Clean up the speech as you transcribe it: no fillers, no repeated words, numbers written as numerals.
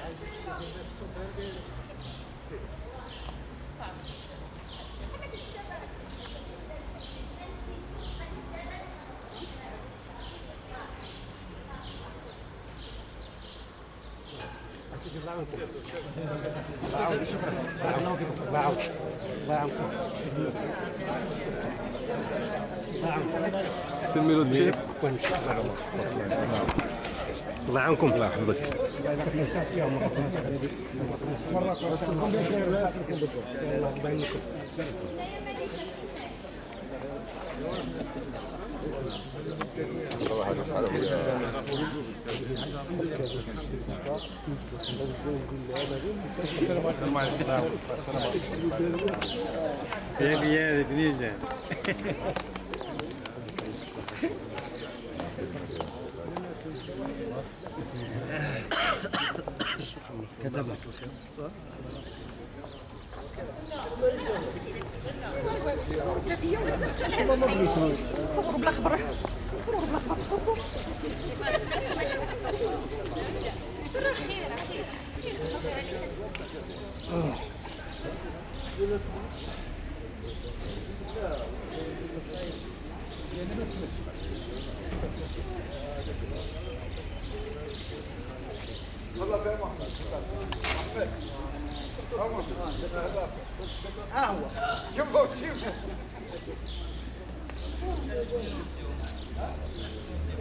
سميرو الدين الله يعاونكم. الله يحفظك. السلام عليكم. يا جديدة كتب لك تصوروا بلا خبر تصوروا بلا خبر والله فين محمد؟ ها هو شوفوا